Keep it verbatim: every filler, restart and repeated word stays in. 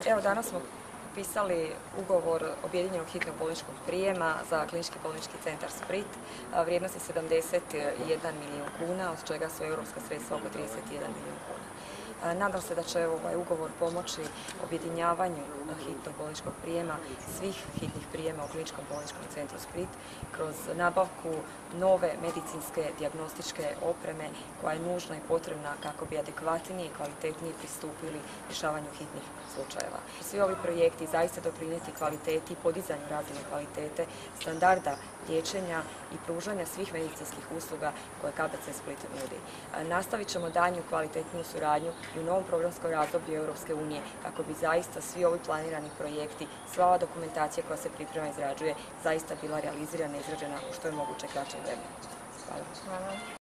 Evo, danas smo pisali ugovor objedinjenog hitnog bolničkog prijema za Klinički bolnički centar Split. Vrijednost je sedamdeset jedan milijun kuna, od čega su europska sredstva oko trideset jedan milijun kuna. Nadam se da će ovaj ugovor pomoći objedinjavanju hitnog bolničkog prijema, svih hitnih prijema u Kliničkom bolničkom centru Split kroz nabavku nove medicinske dijagnostičke opreme koja je nužna i potrebna kako bi adekvatnije i kvalitetnije pristupili rješavanju hitnih slučajeva. Svi ovi projekti zaista doprinijeti kvaliteti i podizanju razine kvalitete, standarda liječenja i pružanja svih medicinskih usluga koje K B C Split nudi. Nastavit ćemo daljnju kvalitetniju suradnju i u novom programskom razdoblju Europske unije kako bi zaista svi ovi planirani projekti, sva ova dokumentacija koja se priprema i izrađuje, zaista bila realizirana i izrađena u što je moguće kraćem vremenu. Hvala. Hvala.